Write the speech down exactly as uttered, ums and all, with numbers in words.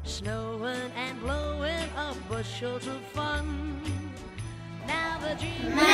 snowing and blowing up bushels of fun. Now the dream